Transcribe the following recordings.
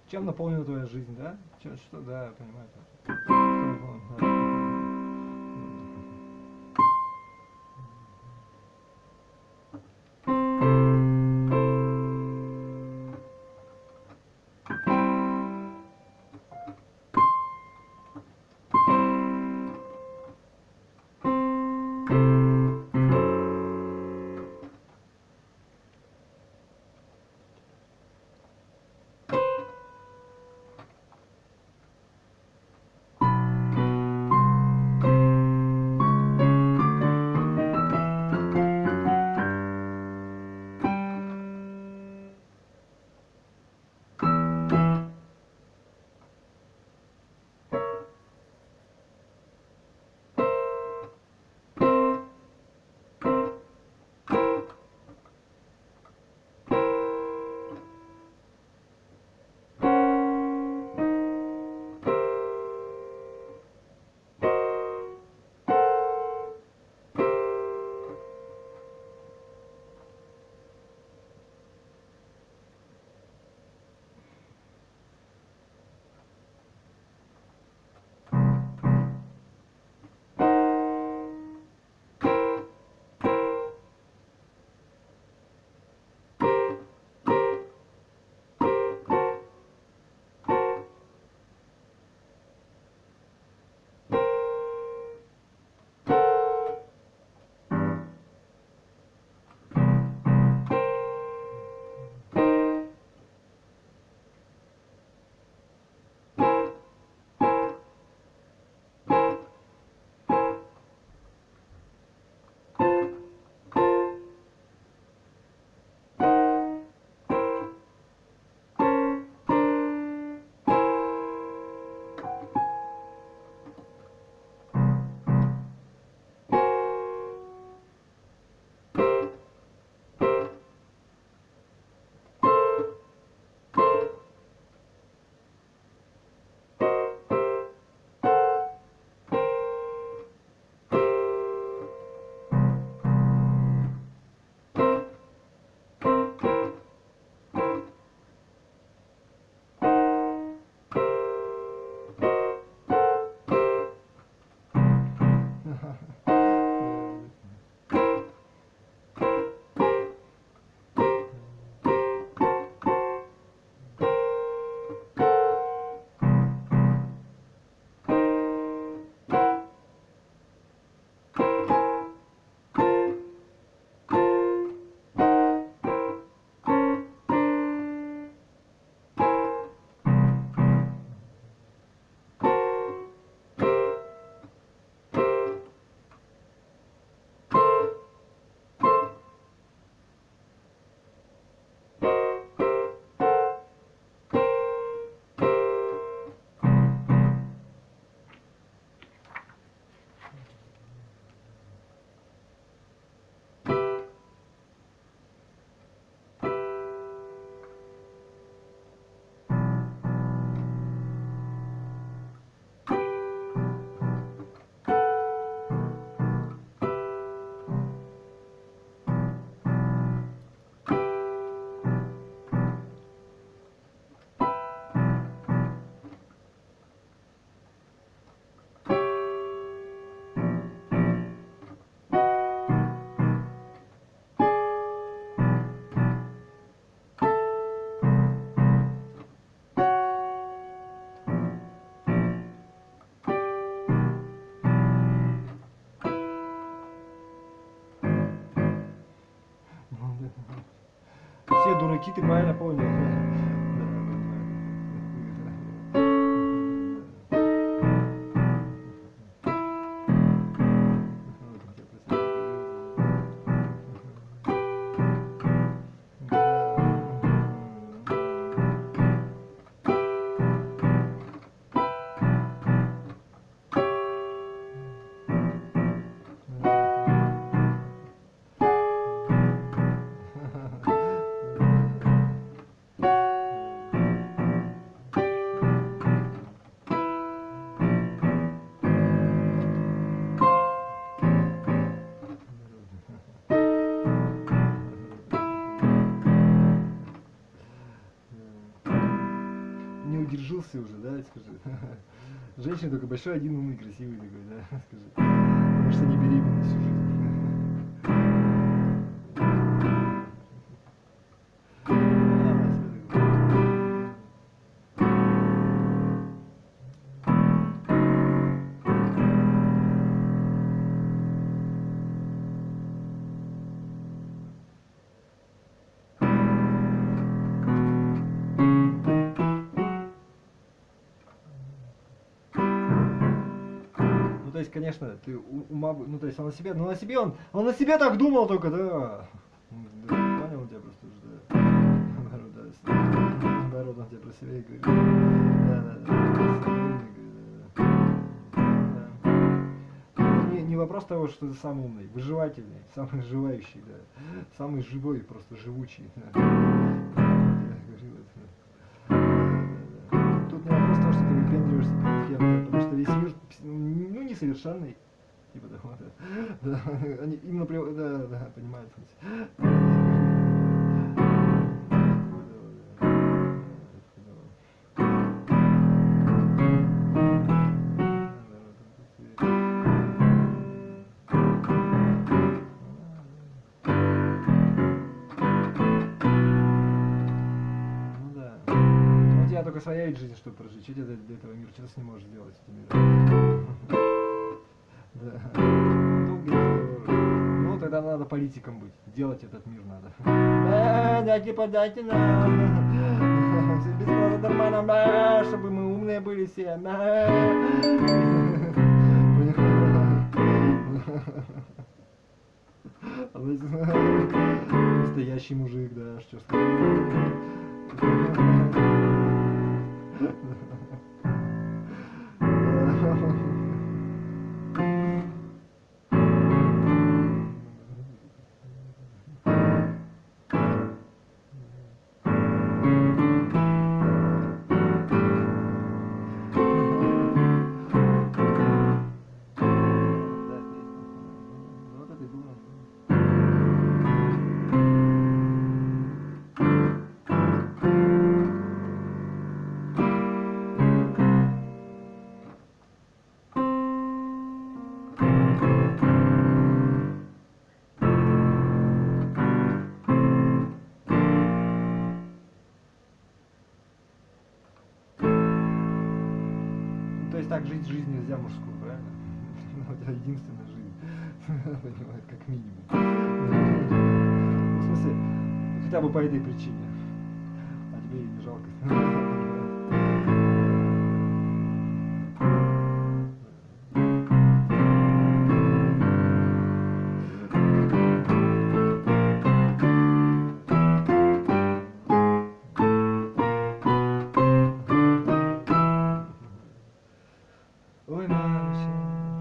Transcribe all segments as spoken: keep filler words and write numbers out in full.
Чем наполнена твоя жизнь, да? Чем, что, да, понимаю. Что наполнено, да. Все дураки, ты правильно понял. удержился уже, да, скажи. Женщина только большой, один умный, красивый такой, да, скажи. Потому что не беременна всю жизнь. Ну, то есть, конечно, ты ума, ну, то есть, он о себе, ну, о себе он, он о себе так думал только, да. Да, понял тебя просто уже, да. Народ, да, народ, он тебя про себя и говорит. Да, да, да. Да. Не, не вопрос того, что ты самый умный, выживательный, самый желающий, да. Самый живой, просто живучий. Да. Тут не вопрос того, что ты выпендриваешься перед кем-то, потому что весь мир, ну, несовершенный. Типа того, да. Да, они именно при... Да, да, понимают. Только своя есть жизнь, чтобы прожить. Что тебе для этого мира? Что ты с ним можешь сделать? Да. Ну, тогда надо политиком быть. Делать этот мир надо. А, дайте, подайте нам. Все бесплатно, нормально, чтобы мы умные были все. Настоящий мужик, да, что сказать. То есть так жить жизнь нельзя мужскую, правильно? Это единственная жизнь, понимаете, как минимум. Ну, в смысле, хотя бы по этой причине. А тебе и не жалко. Ой, мамочка.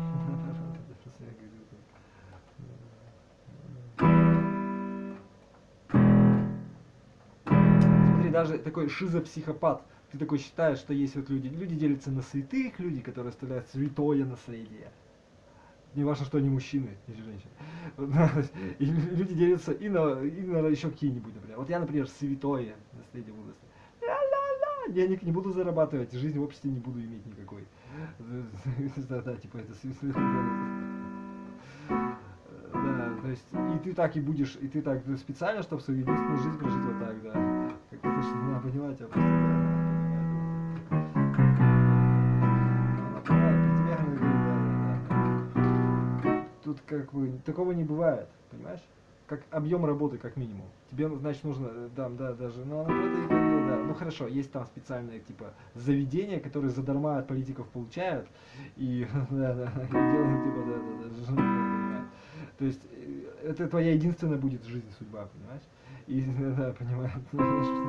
Смотри, даже такой шизопсихопат, ты такой считаешь, что есть вот люди. Люди делятся на святых, люди, которые оставляют святое наследие. Не важно, что они мужчины или женщины. И люди делятся и на, и на еще какие-нибудь, например. Вот я, например, святое наследие буду. Денег не буду зарабатывать, жизнь в обществе не буду иметь никакой. Да, да, типа это да, то есть и ты так и будешь, и ты так специально, чтобы свою единственную жизнь прожить вот так, да. Как это что надо понимать, а просто да. Тут как бы такого не бывает, понимаешь? Как объем работы, как минимум. Тебе, значит, нужно, да, да, даже, ну, это, да, ну, хорошо, есть там специальные, типа, заведения, которые задарма от политиков получают, и, да, да, и делают, типа, да, да, да, понимаешь. То есть, это твоя единственная будет жизнь, судьба, понимаешь? И, да, понимаешь, да,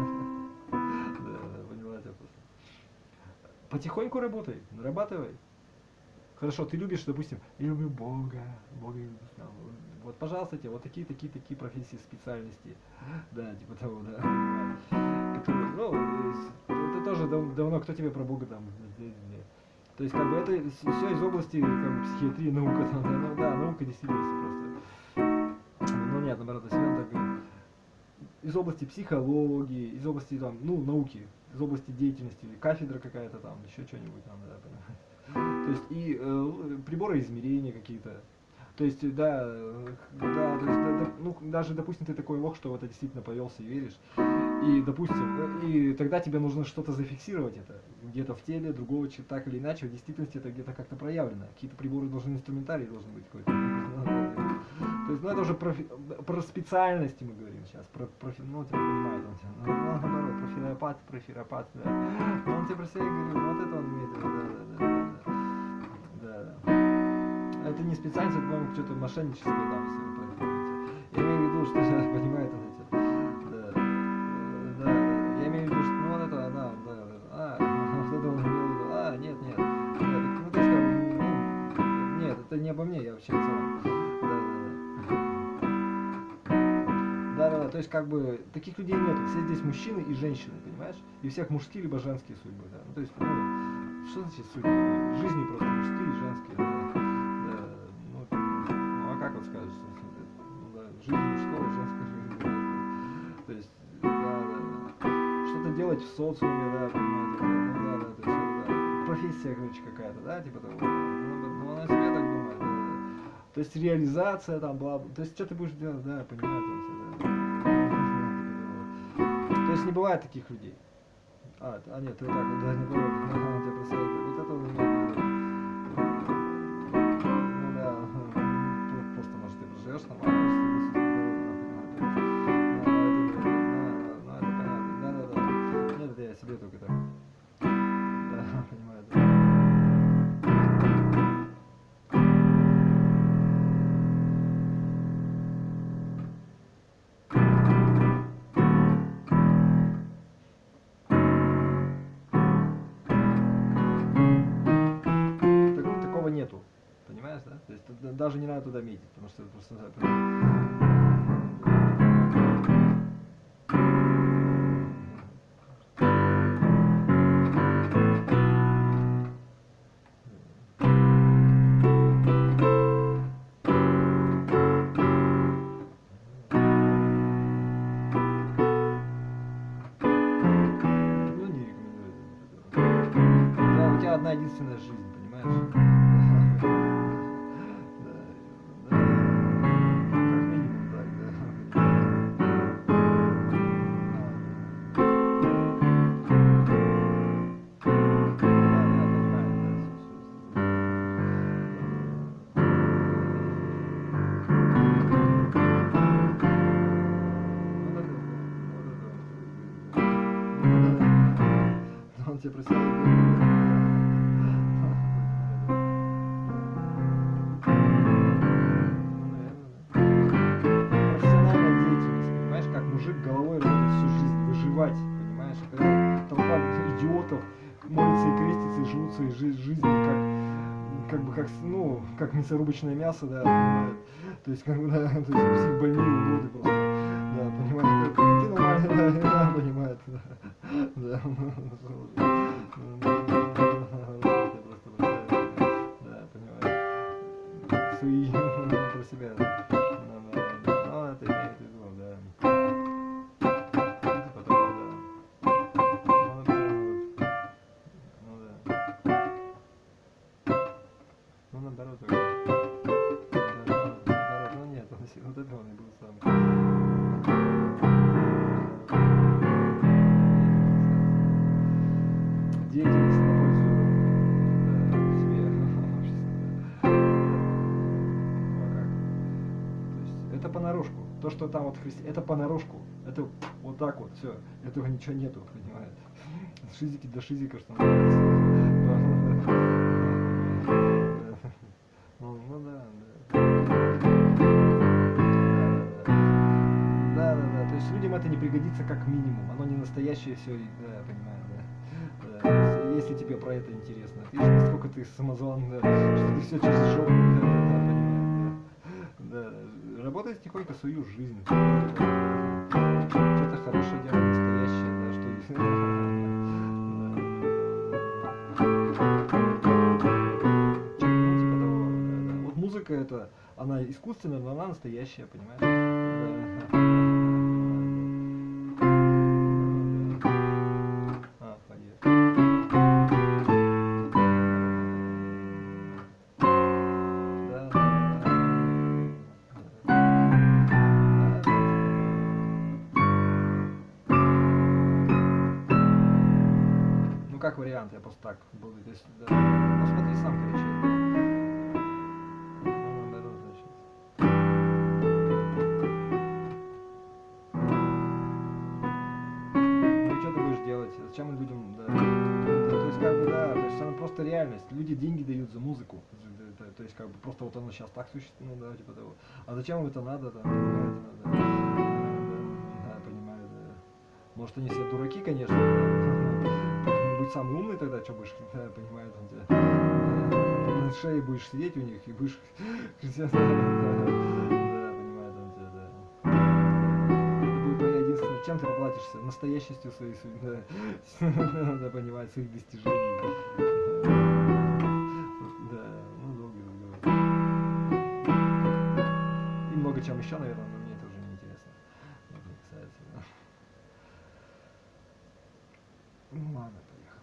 да, поняла тебя просто. Потихоньку работай, нарабатывай. Хорошо, ты любишь, допустим, я люблю Бога, Бога люблю, вот, пожалуйста, тебе вот такие, такие, такие профессии, специальности, да, типа того, да, которые, ну, это тоже дав давно, кто тебе про Бога там, то есть, как бы, это все из области, как бы, психиатрии, наука, там, да, ну, да, наука действительно просто, ну, нет, наоборот, Семен так говорит, из области психологии, из области, там, ну, науки, из области деятельности, или кафедра какая-то там, еще что-нибудь там, да, понимаешь? То есть и э, приборы измерения какие-то. То есть, да, э, да, то есть, да, да, ну, даже, допустим, ты такой лох, что в это действительно повелся и веришь, и, допустим, э, и тогда тебе нужно что-то зафиксировать это, где-то в теле другого человека, так или иначе, в действительности это где-то как-то проявлено, какие-то приборы должны, инструментарий должен быть какой-то. То есть, ну, это уже профи, про специальности мы говорим сейчас, про, профи, ну, тебя понимает он тебя, ну, ну, наоборот, профилопат, профиропат, да. Но он тебе про себя говорит, ну, вот это он имеет в виду, да, да, да, да, да. Это не специальность, это, по-моему, что-то мошенническое там все происходит. Я имею в виду, что сейчас понимает он эти, да, да, да, я имею в виду, что, ну, вот это, да, да, да, а, вот это он имел в виду, а, нет, нет, нет, ну, то есть, как бы, ну, нет, это не обо мне, я вообще в целом. Да-да-да, то есть как бы таких людей нет. Все здесь мужчины и женщины, понимаешь? И у всех мужские либо женские судьбы, да. Ну, то есть, ну, что значит судьбы? В жизни просто мужские и женские, да. Да, ну, ну, а как вот скажешь? Ну, да, жизнь мужского, женская жизнь, да. То есть, да-да. Что-то делать в социуме, да, понимаете? Ну, да-да, то есть, да. Профессия, короче, какая-то, да, типа того. Ну, ну, она себе так думает, да. То есть реализация там была, то есть что ты будешь делать, да, понимаю, там, да. То есть не бывает таких людей. А, а нет, ты вот так вот, да, не бывает, ага, тебя представляет, вот это он имеет в виду. Ну да, ну, просто может ты проживешь нормально, если ты ну это понятно, да, да, да. Нет, это я себе только так. Да, понимаю, да. Нету, понимаешь, да? То есть тут даже не надо туда метить, потому что это просто... Ну, не рекомендую. Да, у тебя одна единственная жизнь, понимаешь? Он тебе про себя профессиональная деятельность, понимаешь, как мужик головой работает всю жизнь, выживать, понимаешь, и когда толпа идиотов молится и крестится и живут своей жи жизнью как, как бы как, ну, как мясорубочное мясо, да, понимаешь? То есть, как бы, да, то есть психбольные уроды просто, да, понимаешь, ты нормально, да, да, понимаешь, да, да, да, понимаешь, свои, про себя, ну, это имеет в виду, да, типа того, да, ну, да, ну, наоборот, наоборот, ну, нет, вот это он и был самый. Деятельность на пользу да, себе, обществу. Ну а как? То есть это понарошку. То, что там вот христи... это понарошку. Это вот так вот, все. Этого ничего нету, понимаете? С шизики до шизика, что называется. Ну, ну да, да. Да, да, да. То есть людям это не пригодится как минимум. Оно не настоящее все, да, понимаю, да. Да, если тебе про это интересно. Видишь, насколько ты самозван, да, что ты все через жопу, да, да, да, понимаешь, да. Да, работай тихонько свою жизнь. Что-то хорошее дело, настоящее, да, что... Ну, типа того, да, да. Вот музыка это, она искусственная, но она настоящая, понимаешь? Да. Ну как вариант, я просто так буду. То есть, да. Ну смотри сам, короче. Ну, наоборот, значит. Ну что ты будешь делать? Зачем людям, да? Да, то есть как бы да, то есть она просто реальность. Люди деньги дают за музыку. То, то есть как бы просто вот оно сейчас так существует, ну да, типа того. А зачем им это надо, там, понимаете, надо. Да, да, понимаю, да. Может они все дураки, конечно, да. Будь самый умный тогда, что будешь, да, понимаю, там тебя. На шее будешь сидеть у них и будешь. Да, понимаю, там тебя, да. Это будет твоя единственная. Чем ты поплатишься? Настоящестью своей, да. Надо понимать своих достижений. Да, ну долго разговаривать. И много чем еще, наверное, но мне это уже не интересно. Это не касается, да. Ну ладно, поехал.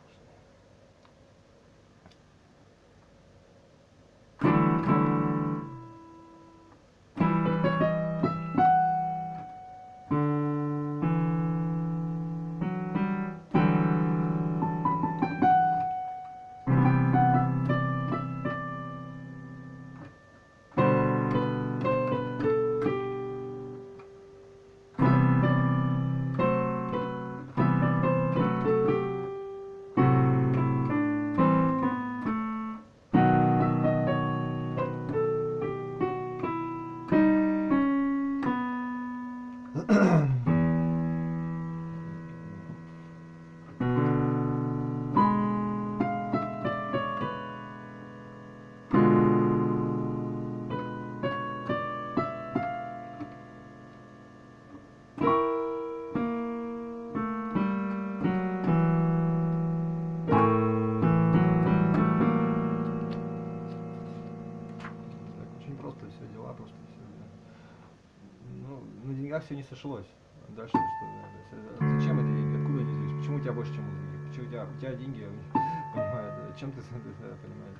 Очень просто все дела, просто все. Ну, на деньгах все не сошлось. Дальше что? Да, зачем эти деньги? Откуда они взялись? Почему у тебя больше, чем у других? Почему у тебя, у тебя деньги, я понимаю, да, чем ты, да, понимаешь?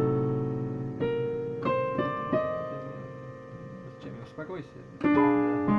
Зачем? Успокойся.